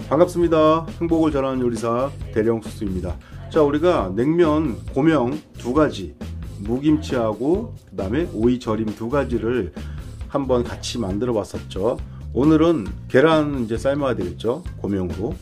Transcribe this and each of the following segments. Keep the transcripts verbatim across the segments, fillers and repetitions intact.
반갑습니다. 행복을 전하는 요리사 대령수수입니다. 자, 우리가 냉면, 고명 두 가지, 무김치하고 그 다음에 오이 절임 두 가지를 한번 같이 만들어 봤었죠. 오늘은 계란 이제 삶아야 되겠죠. 고명으로.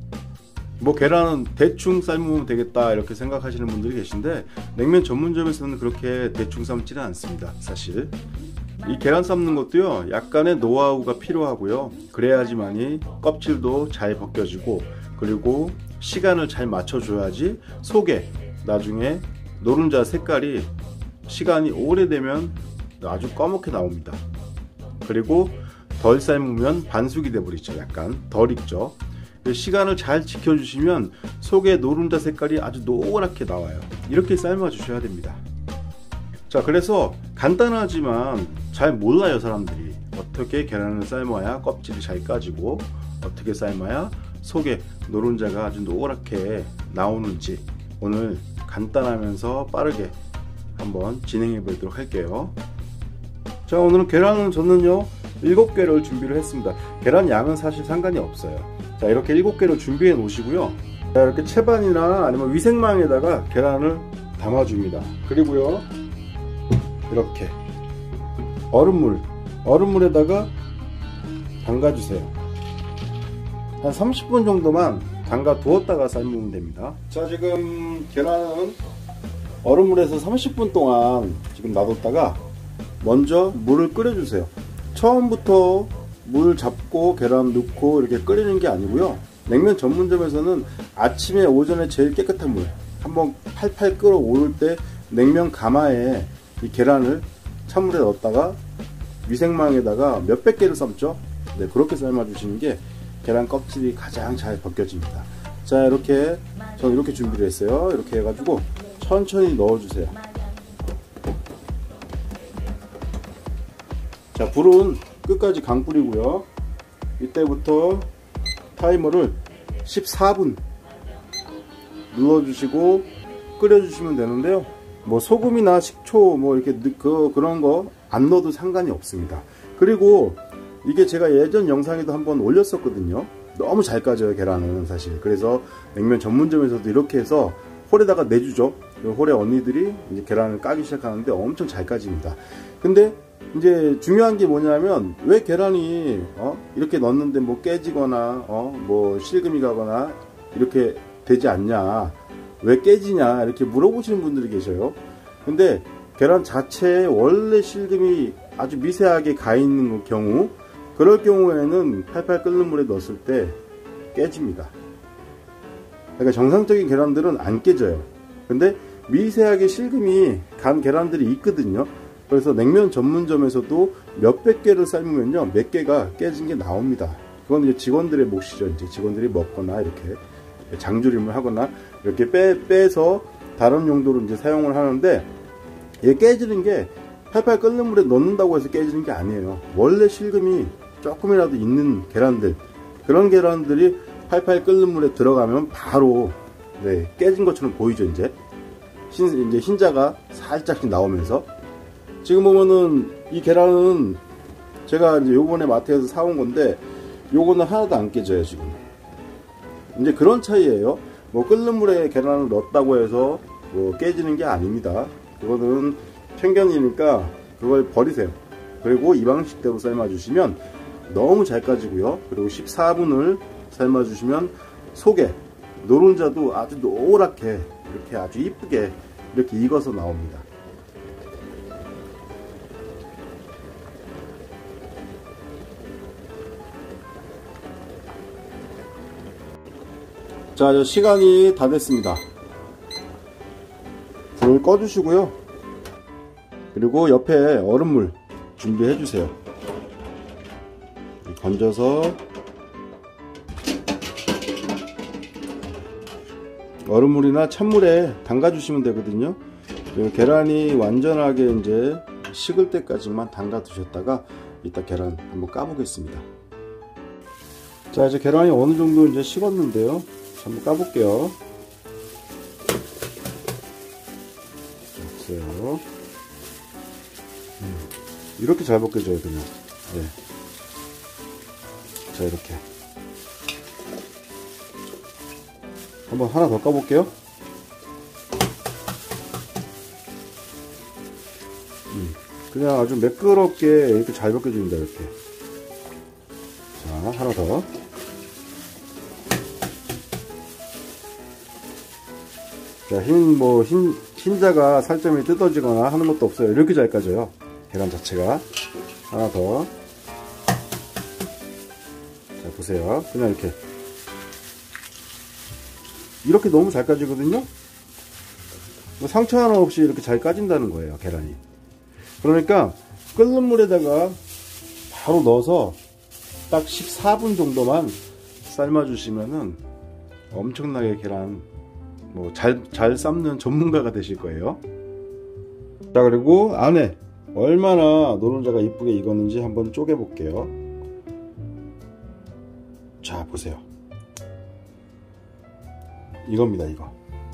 뭐 계란은 대충 삶으면 되겠다 이렇게 생각하시는 분들이 계신데, 냉면 전문점에서는 그렇게 대충 삶지는 않습니다. 사실 이 계란 삶는 것도요, 약간의 노하우가 필요하고요. 그래야지만이 껍질도 잘 벗겨지고, 그리고 시간을 잘 맞춰줘야지 속에 나중에 노른자 색깔이 시간이 오래되면 아주 검게 나옵니다. 그리고 덜 삶으면 반숙이 돼버리죠. 약간 덜 익죠. 시간을 잘 지켜주시면 속에 노른자 색깔이 아주 노랗게 나와요. 이렇게 삶아 주셔야 됩니다. 자, 그래서 간단하지만 잘 몰라요. 사람들이 어떻게 계란을 삶아야 껍질이 잘 까지고, 어떻게 삶아야 속에 노른자가 아주 노랗게 나오는지 오늘 간단하면서 빠르게 한번 진행해 보도록 할게요. 자, 오늘은 계란은 저는요 일곱 개를 준비를 했습니다. 계란 양은 사실 상관이 없어요. 자, 이렇게 일곱 개를 준비해 놓으시고요. 자, 이렇게 채반이나 아니면 위생망에다가 계란을 담아줍니다. 그리고요, 이렇게 얼음물, 얼음물에다가 담가주세요. 한 삼십 분 정도만 담가 두었다가 삶으면 됩니다. 자, 지금 계란은 얼음물에서 삼십 분 동안 지금 놔뒀다가 먼저 물을 끓여주세요. 처음부터 물 잡고 계란 넣고 이렇게 끓이는 게 아니고요. 냉면 전문점에서는 아침에 오전에 제일 깨끗한 물 한번 팔팔 끓어오를 때 냉면 가마에 이 계란을 찬물에 넣었다가 위생망에다가 몇백 개를 삶죠. 네, 그렇게 삶아 주시는 게 계란 껍질이 가장 잘 벗겨집니다. 자, 이렇게 저는 이렇게 준비를 했어요. 이렇게 해가지고 천천히 넣어주세요. 자, 불은 끝까지 강불이고요. 이때부터 타이머를 십사 분 눌러주시고 끓여주시면 되는데요. 뭐 소금이나 식초 뭐 이렇게 그 그런 거 안 넣어도 상관이 없습니다. 그리고 이게 제가 예전 영상에도 한번 올렸었거든요. 너무 잘 까져요, 계란은 사실. 그래서 냉면 전문점에서도 이렇게 해서 홀에다가 내주죠. 홀에 언니들이 이제 계란을 까기 시작하는데 엄청 잘 까집니다. 근데 이제 중요한 게 뭐냐면, 왜 계란이 어? 이렇게 넣었는데 뭐 깨지거나 어? 뭐 실금이 가거나 이렇게 되지 않냐, 왜 깨지냐 이렇게 물어보시는 분들이 계셔요. 근데 계란 자체에 원래 실금이 아주 미세하게 가 있는 경우, 그럴 경우에는 팔팔 끓는 물에 넣었을 때 깨집니다. 그러니까 정상적인 계란들은 안 깨져요. 근데 미세하게 실금이 간 계란들이 있거든요. 그래서 냉면 전문점에서도 몇백 개를 삶으면요, 몇 개가 깨진 게 나옵니다. 그건 이제 직원들의 몫이죠. 이제 직원들이 먹거나 이렇게 장조림을 하거나 이렇게 빼, 빼서 다른 용도로 이제 사용을 하는데, 이게 깨지는 게 팔팔 끓는 물에 넣는다고 해서 깨지는 게 아니에요. 원래 실금이 조금이라도 있는 계란들, 그런 계란들이 팔팔 끓는 물에 들어가면 바로 네, 깨진 것처럼 보이죠. 이제 흰, 이제 흰자가 살짝씩 나오면서. 지금 보면은 이 계란은 제가 이제 요번에 마트에서 사온 건데, 요거는 하나도 안 깨져요. 지금 이제 그런 차이예요. 뭐 끓는 물에 계란을 넣었다고 해서 뭐 깨지는 게 아닙니다. 그거는 편견이니까 그걸 버리세요. 그리고 이 방식대로 삶아 주시면 너무 잘 까지고요. 그리고 십사 분을 삶아 주시면 속에 노른자도 아주 노랗게 이렇게 아주 이쁘게 이렇게 익어서 나옵니다. 자, 시간이 다 됐습니다. 불을 꺼주시고요. 그리고 옆에 얼음물 준비해 주세요. 건져서 얼음물이나 찬물에 담가 주시면 되거든요. 계란이 완전하게 이제 식을 때까지만 담가 두셨다가 이따 계란 한번 까보겠습니다. 자, 이제 계란이 어느 정도 이제 식었는데요. 한번 까볼게요. 보세요. 음, 이렇게 잘 벗겨져요, 그냥. 네. 자, 이렇게. 한번 하나 더 까볼게요. 음, 그냥 아주 매끄럽게 이렇게 잘 벗겨줍니다. 이렇게. 자, 하나 더. 자, 흰, 뭐, 흰, 흰자가 살점이 뜯어지거나 하는 것도 없어요. 이렇게 잘 까져요. 계란 자체가. 하나 더. 자, 보세요. 그냥 이렇게. 이렇게 너무 잘 까지거든요? 뭐 상처 하나 없이 이렇게 잘 까진다는 거예요, 계란이. 그러니까, 끓는 물에다가 바로 넣어서 딱 십사 분 정도만 삶아주시면은 엄청나게 계란, 뭐, 잘, 잘 삶는 전문가가 되실 거예요. 자, 그리고 안에 얼마나 노른자가 이쁘게 익었는지 한번 쪼개 볼게요. 자, 보세요. 이겁니다, 이거.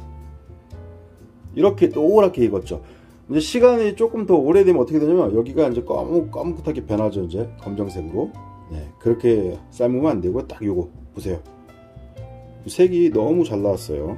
이렇게 노랗게 익었죠. 이제 시간이 조금 더 오래되면 어떻게 되냐면 여기가 이제 검, 검긋하게 변하죠. 이제 검정색으로. 네, 그렇게 삶으면 안 되고 딱 요거 보세요. 색이 너무 잘 나왔어요.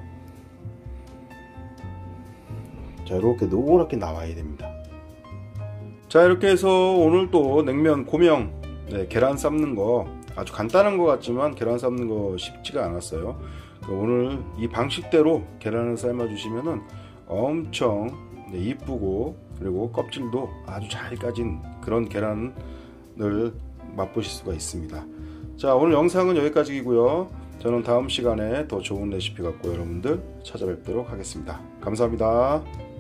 자, 이렇게 노랗게 나와야 됩니다. 자, 이렇게 해서 오늘 또 냉면 고명, 네, 계란 삶는 거 아주 간단한 것 같지만 계란 삶는 거 쉽지가 않았어요. 오늘 이 방식대로 계란을 삶아 주시면은 엄청 네, 이쁘고 그리고 껍질도 아주 잘 까진 그런 계란을 맛보실 수가 있습니다. 자, 오늘 영상은 여기까지이고요. 저는 다음 시간에 더 좋은 레시피 갖고 여러분들 찾아뵙도록 하겠습니다. 감사합니다.